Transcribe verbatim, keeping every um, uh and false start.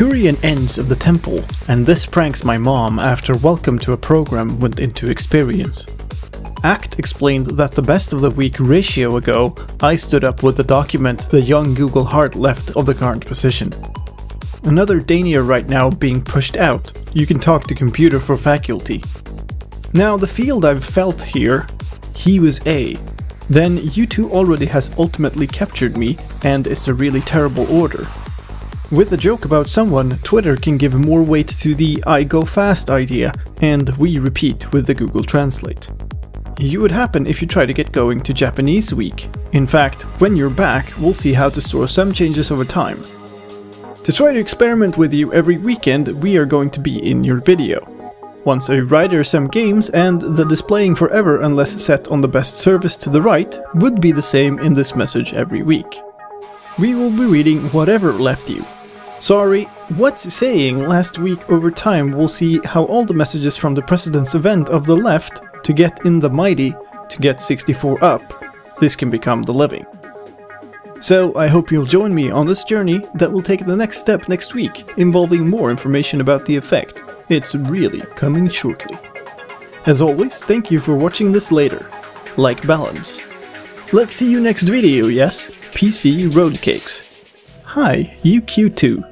Kurian ends of the temple, and this pranks my mom after welcome to a program went into experience. Act explained that the best of the week ratio ago, I stood up with the document the young Google Hart left of the current position. Another Dania right now being pushed out. You can talk to computer for faculty. Now the field I've felt here, he was A. Then you two already has ultimately captured me, and it's a really terrible order. With a joke about someone, Twitter can give more weight to the I go fast idea, and we repeat with the Google Translate. You would happen if you try to get going to Japanese week. In fact, when you're back, we'll see how to store some changes over time. To try to experiment with you every weekend, we are going to be in your video. Once I write some games, and the displaying forever unless set on the best service to the right would be the same in this message every week. We will be reading whatever left you. Sorry, what's saying last week over time we'll see how all the messages from the president's event of the left to get in the mighty to get sixty-four up. This can become the living. So I hope you'll join me on this journey that will take the next step next week, involving more information about the effect. It's really coming shortly. As always, thank you for watching this later. Like balance. Let's see you next video, yes? P C Road Cakes. Hi, you Q two.